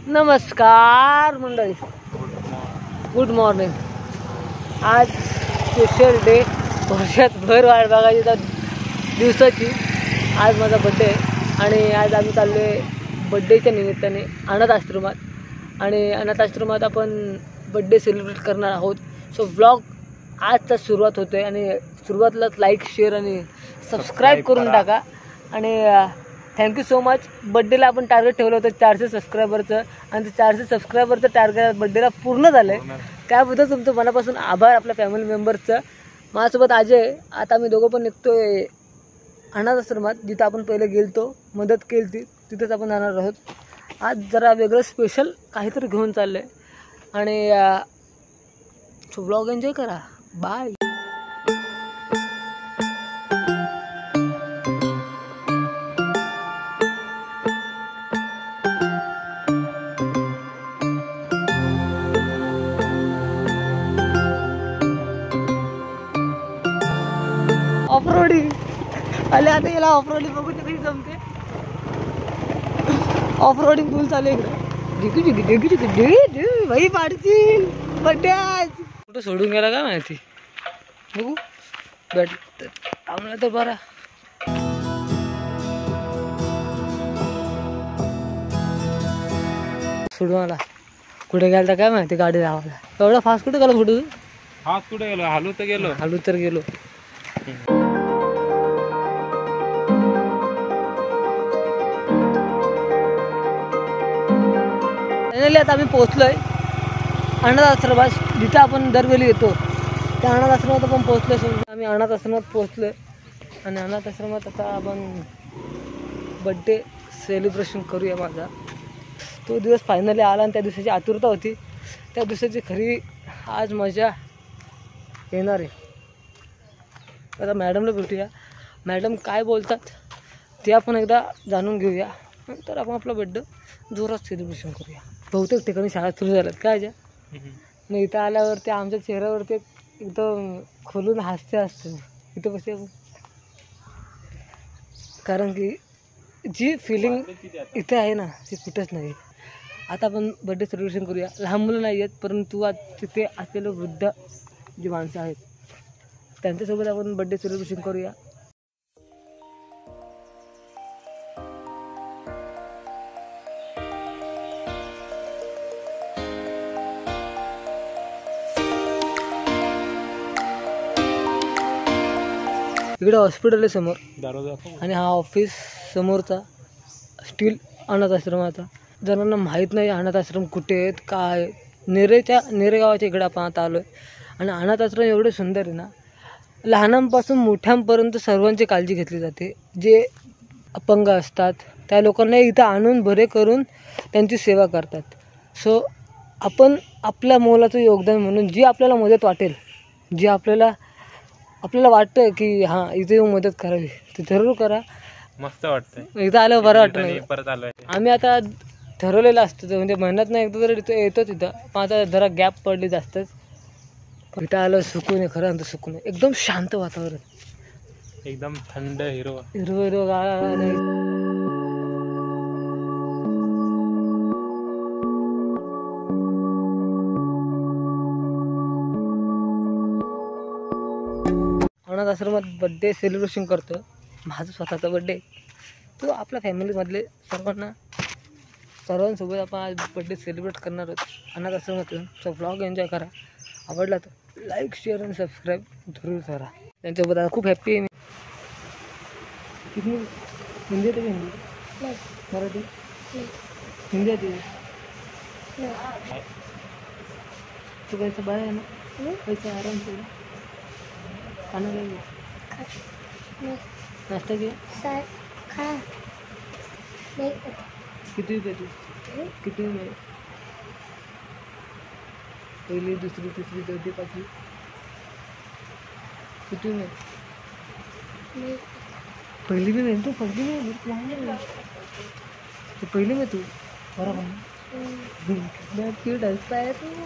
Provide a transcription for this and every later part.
नमस्कार मंडळी, good morning. आज स्पेशल डे, वर्षात भर वाट बघायची त्या दिवसाची। आज माझा बड्डे आहे आणि आज आम्ही चाललो आहे बड्डेच्या निमित्ताने अनाथ आश्रमात। आणि अनाथ आश्रमात आपण बड्डे सेलिब्रेट करणार आहोत। सो ब्लॉग आजचा सुरुवात होते आणि सुरुवातीलाच लाईक शेअर आणि सबस्क्राईब करून टाका। आणि थँक्यू सो मच। बड्डेला आपण टार्गेट ठेवलं होतं 400 सबस्क्रायबरचं आणि ते 400 सबस्क्रायबरचं टार्गेट बड्डेला पूर्ण झालं आहे। त्याबद्दल तुमचं मनापासून आभार आपल्या फॅमिली मेंबर्सचं। माझ्यासोबत अजय, आता आम्ही दोघं पण निघतो आहे अनाथ आश्रमात, जिथं आपण पहिले गेलतो, मदत केली ती, तिथंच आपण जाणार आहोत। आज जरा वेगळं स्पेशल काहीतरी घेऊन चाललं आहे आणि तो ब्लॉग एन्जॉय करा। बाय। ऑफरोडिंग आले, आता याला ऑफरोडिंग बघून कशी जमते। ऑफरोडिंग फुल चालू इकडे। डिगी डिगी डिगी डिगी डिगी भाई पाडतील बड्डे आज। कुठं सोडून गेला का माहिती, बघू भेट आम्हाला तर बरा। सोडून आला, कुठे गेला तर काय माहिती, गाडी लावायला। एवढा फास्ट कुठे गेला? फोटो फास्ट कुठे गेलो? हालू तर गेलो। फायनली आता आम्ही पोहोचलोय अनाथ आश्रमात, जिथे आपण दरवेळी येतो त्या अनाथ आश्रमात आपण पोहोचलो। आम्ही अनाथ आश्रमात पोहोचलोय आणि अनाथ आश्रमात आता आपण बड्डे सेलिब्रेशन करूया माझा। तो दिवस फायनली आला आणि त्या दिवसाची आतुरता होती, त्या दिवसाची खरी आज मजा येणार आहे। आता मॅडमला भेटूया, मॅडम काय बोलतात ते आपण एकदा जाणून घेऊया, नंतर आपण आपला बड्डे जोरात सेलिब्रेशन करूया। बहुतेक ठिकाणी शाळा सुरू झाल्यात काय ज्या मग इथं आल्यावरती आमच्या चेहऱ्यावरती एकदम खोलून हास्य असतं इथं कसे, कारण की जी फिलिंग इथे आहे ना ती कुठेच नाही। आता आपण बड्डे सेलिब्रेशन करूया। लहान मुलं नाही आहेत, परंतु आज तिथे असलेले वृद्ध जी माणसं आहेत त्यांच्यासोबत आपण बड्डे सेलिब्रेशन करूया। इकडे हॉस्पिटल आहे समोर आणि हा ऑफिस समोरचा स्टील अनाथ आश्रमाचा। जणांना माहीत नाही अनाथ आश्रम कुठे आहेत काय, नेरे गावाच्या इकडे आपण आता आलो आहे। आणि अनाथ आश्रम एवढे सुंदर आहे ना, लहानांपासून मोठ्यांपर्यंत सर्वांची काळजी घेतली जाते। जे अपंग असतात त्या लोकांना इथं आणून बरे करून त्यांची सेवा करतात। सो आपण आपल्या मोलाचं योगदान म्हणून जी आपल्याला मदत वाटेल, जी आपल्याला वाटतं की हां इथे येऊन मदत करावी, ते जरूर करा। मस्त वाटतं इथं आलं बरं वाटतं। परत आलोय आम्ही आता ठरवलेलं असतं म्हणजे महिन्यात नाही एकदा तरी इथं येतो तिथं, पण आता जरा गॅप पडली जास्तच। इथं आलं सुकून आहे, खरं सुकून आहे, एकदम शांत वातावरण, एकदम थंड हिरवं अनाथ आश्रमात बड्डे सेलिब्रेशन करतो। माझा स्वतःचा बड्डे, तो आपल्या फॅमिलीमधले सर्वांसोबत आपण आज बड्डे सेलिब्रेट करणार आहोत अनाथ आश्रमातून। सो ब्लॉग एन्जॉय करा, आवडला तर लाईक शेअर आणि सबस्क्राईब जरूर करा। त्यांच्याबद्दल आता खूप हॅप्पी आहे मी। किती हिंदी येते? हिंदी मराठी हिंदी येते तू कैसे बाय आहे ना, कैसे आराम से खाना खाएंगे, नाश्ता किया, कितवी पे तू? कितवी में? पहिली दुसरी तिसरी चौथी पाचवी कितवी में? पहिली में नहीं, तू पहिली में तो पहिली में तू बराबर क्यूट हंसता है तू।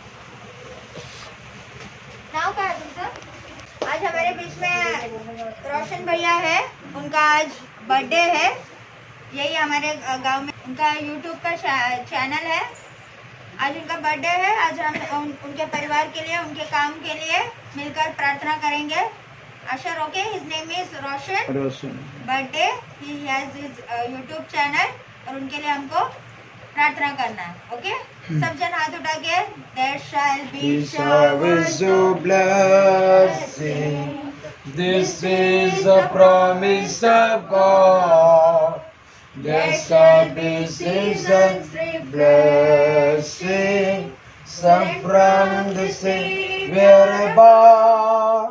नाव काय है तुमचं? आज हमारे बीच में रोशन भैया है, उनका आज बर्थडे है। यही हमारे गांव में उनका यूट्यूब का चैनल है। आज उनका बर्थडे है। आज हम उनके परिवार के लिए, उनके काम के लिए मिलकर प्रार्थना करेंगे। Ashar, okay, his name is Roshan. Birthday, he has his YouTube channel और उनके लिए हमको प्रार्थना करना है। ओके, सब जन हाथ उठा के there shall be showers of blessing. This is a promise of God. There shall be seasons of blessing, some from the Savior above.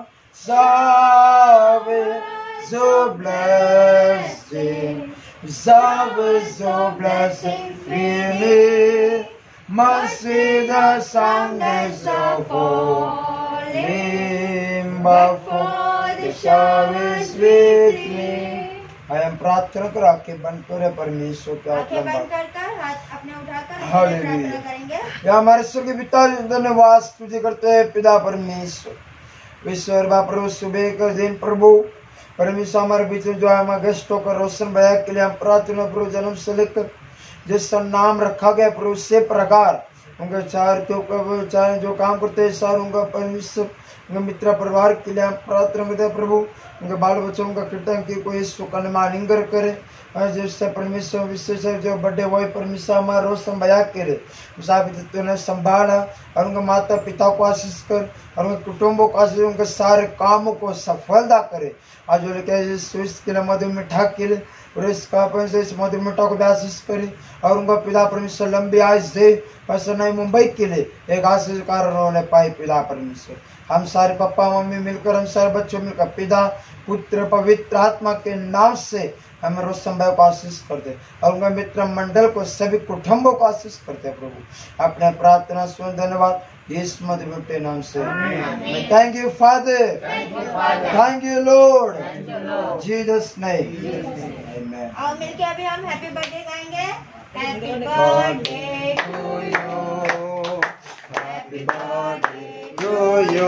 Showers of blessing, showers of blessing, really must see the soundness of falling, but for the showers with me. हम प्रार्थना कर आंखें बंद करे परमेश्वर के आंखें बंद कर हाथ अपने उठाकर हालेलुया। प्रार्थना करेंगे। या हमारे स्वर्गीय पिता, धन्यवाद तुझे करते हैं पिता परमेश्वर। ईश्वर बाप प्रभु सुबह कर दिन प्रभु परमेश्वर हमारे बीच में जो है हमारे गेस्ट होकर रोशन भैया के लिए हम प्रार्थना प्रभु जन्म से लेकर जिसका नाम रखा गया प्रभु से प्रकार उनके चार जो काम करते हैं सार उनका परमेश्वर उनके मित्र परिवार के लिए हम प्रार्थना करते हैं प्रभु। उनके बाल बच्चों का कीर्तन की कोई सुकन्या लिंगर करे जिससे परमेश्वर विशेष जो बर्थडे वही परमेश्वर हमारे रोशन भैया करे उन्हें संभाला और उनके माता पिता को आशीष कर और उनके कुटुंबों को आशीष, उनके सारे कामों को सफलता करे। आज जो लेके स्विच के लिए मधु मिठा के लिए और इस मधु मिठा को भी आशीष करे और उनका पिता परमेश्वर लंबी आयुष दे। ऐसा नहीं मुंबई के लिए एक आशीष कारण उन्होंने पाई पिता परमेश्वर। हम सारे पापा मम्मी मिलकर हम सारे बच्चों मिलकर पिता पुत्र पवित्र आत्मा के नाम से हम रोशन भाई को आशीष करते और उनके मित्र मंडल को सभी कुटुंबों को आशीष करते प्रभु। अपने प्रार्थना सुन धन्यवाद इस मधुर नाम से। Thank you father, thank you lord, Jesus name amen. और मिलके अभी हम हैप्पी बर्थडे गाएंगे। Happy birthday to you, happy birthday to you.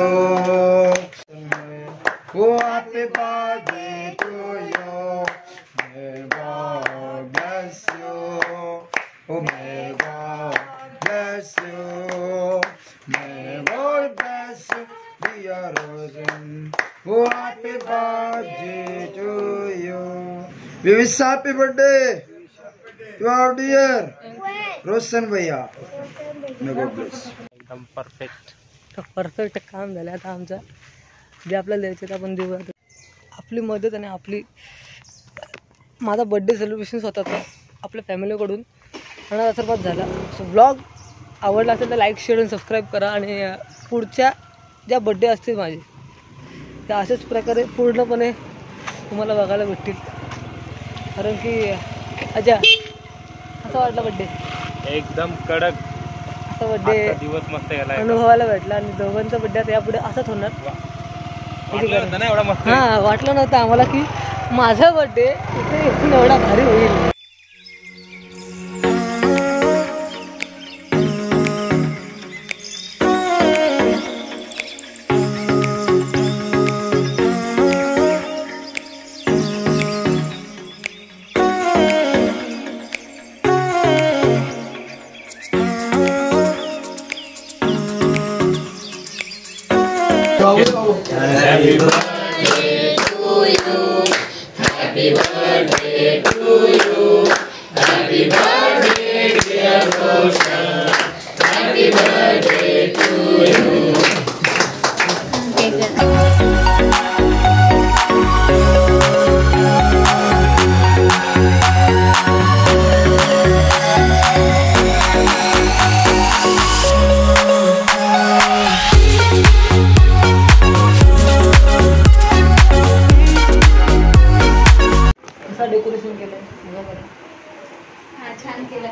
Oh, happy birthday to you. May God bless you. Oh, may God bless you. May God bless you, dear Rosen. Oh, happy birthday to you. We wish happy birthday to our dear Rosen Bhaiya. May God bless. एकदम perfect काम झालं आता आमचं जे आपल्याला द्यायचं ते आपण देऊ। आपली मदत आणि आपली माझा बड्डे सेलिब्रेशन स्वतःचा आपल्या फॅमिलीकडून अनाथ आशीर्वाद झाला। सो ब्लॉग आवडला असेल तर लाईक शेअर आणि सबस्क्राईब करा आणि पुढच्या ज्या बड्डे असतील माझे त्या अशाच प्रकारे पूर्णपणे तुम्हाला बघायला भेटतील। कारण की अजा असा वाटला बड्डे एकदम कडक असा बड्डे दिवस मस्त गेला अनुभवायला भेटला आणि दोघांचा बड्डे आता यापुढे असाच होणार। ना एवढा मस्त हां वाटलं नव्हतं आम्हाला की माझा बड्डे इथे येऊन एवढा भारी होईल। Happy birthday to you. Happy birthday to you. Happy birthday dear Roshan. Happy birthday to you. Decoration केलं छान केलं।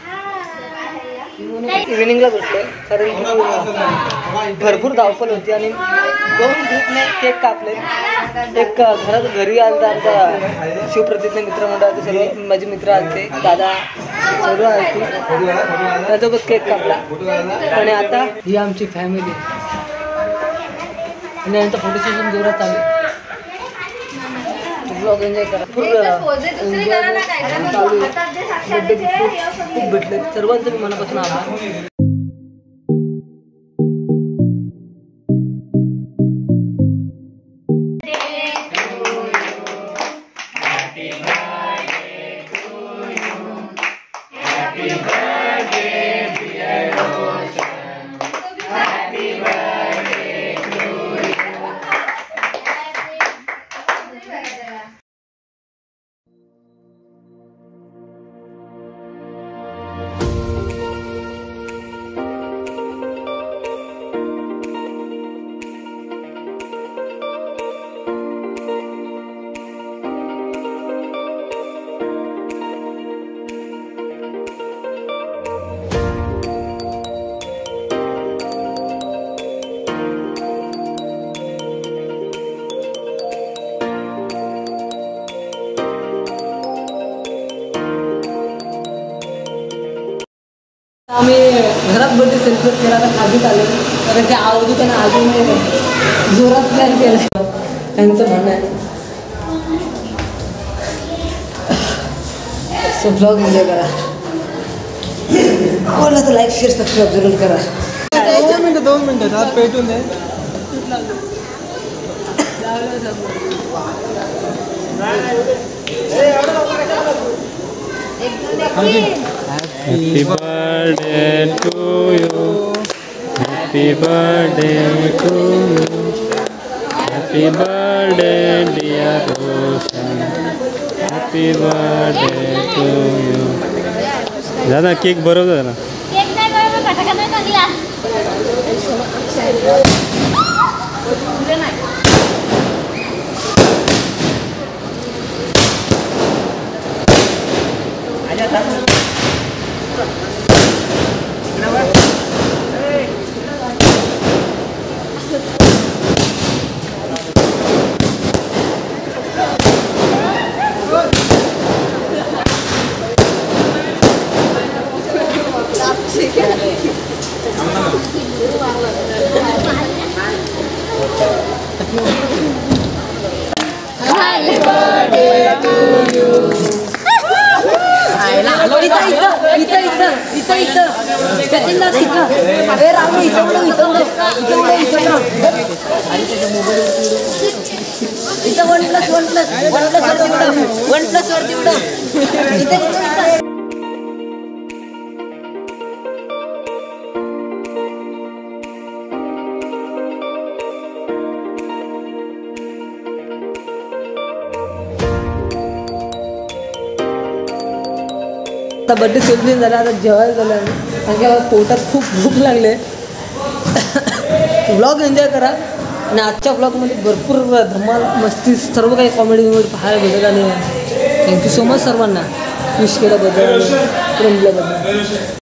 इव्हिनिंगला भेटले कारण भरपूर धावपल होती आणि 2 ग्रुपने केक कापले। एक घरी आलता आमचा शिवप्रतिज्ञा मित्रमंडळाचे सर्व माझे मित्र आलते, दादा सर्व आलते, त्याच्यासोबत केक कापला। आणि आता ही आमची फॅमिली आणि यांचा फोटो सेशन जोरात चालू। ब्लॉग एन्जॉय करा. खूप भेटले सर्वांचं मी मनापासून आभार. आम्ही घरात बर्थडे सेलिब्रेट केला तर आधीच आले कारण की आवडू त्यांना अजून जोरात प्लॅन केला. त्यांचं म्हणणं आहे सो ब्लॉग एन्जॉय करा. आवडला तर लाईक शेअर सबस्क्राईब जरूर करा. 2 मिनिटं हात पेटून दे. Happy birthday to you. Happy birthday to you. Happy birthday dear Roshan. Happy birthday to you. झाला केक बरोबर झाला. केक नाही बरोबर फटाका नाही लागला. OnePlus वरती उडव. आता बड्डे सेलिब्रेट झाला. आता जेवायला झालं कारण की पोटात खूप भूक लागले. व्लॉग एन्जॉय करा आणि आजच्या व्लॉगमध्ये भरपूर धमाल मस्ती सर्व काही कॉमेडी पाहायला भेटत. आणि थँक्यू सो मच सर्वांना विश केल्याबद्दल, प्रेम दिल्याबद्दल.